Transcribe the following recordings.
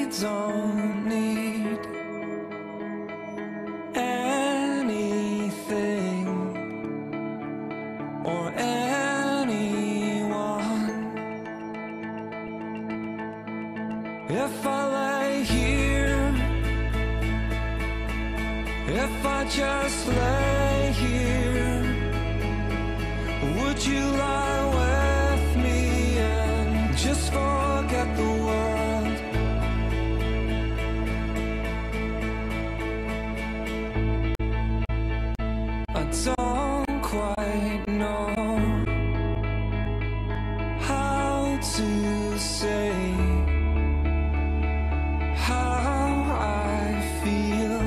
don't need anything or anyone. If I lay here, if I just lay here, would you lie with me and just forget the world? I don't quite know how to say how I feel.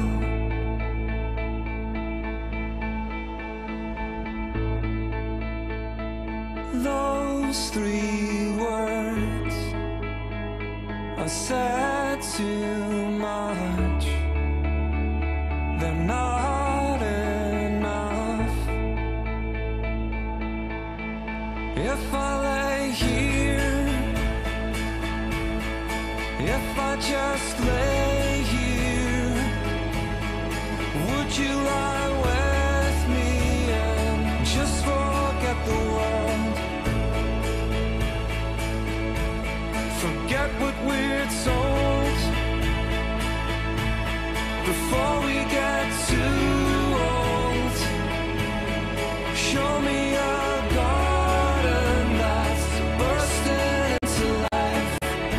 Those 3 words are said too much. They're not enough. If I lay here, if I just lay here, would you lie with me and just forget the world? Forget what we're told before we get too old. Show me a garden that's bursting into life.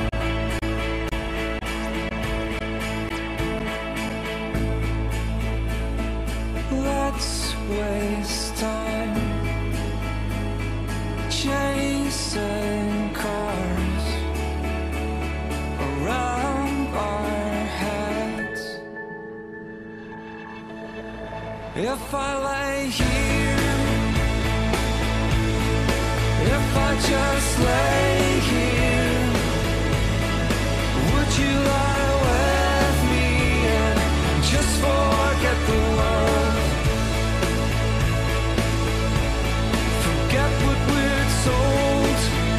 Let's waste time chasing cars around our heads. If I lay here, if I just lay here, would you lie with me and just forget the world? Forget what we're told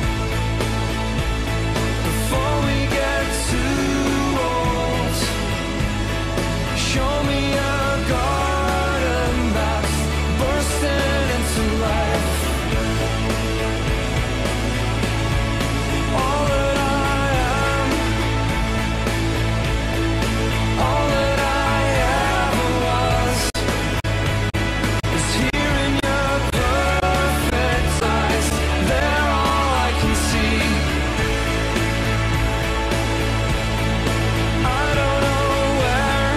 before we get too old. Show me a garden that's bursting into life. All that I am, all that I ever was, is here in your perfect eyes. They're all I can see. I don't know where,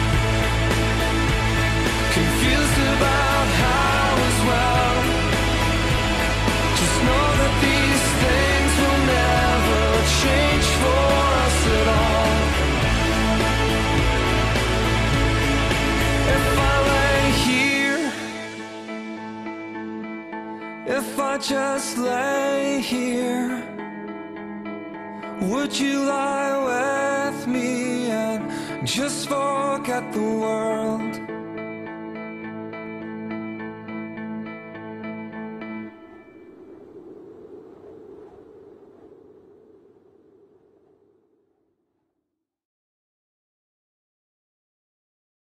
confused about how as well. Just know that these things will never change for us at all. If I lay here, if I just lay here, would you lie with me and just forget the world?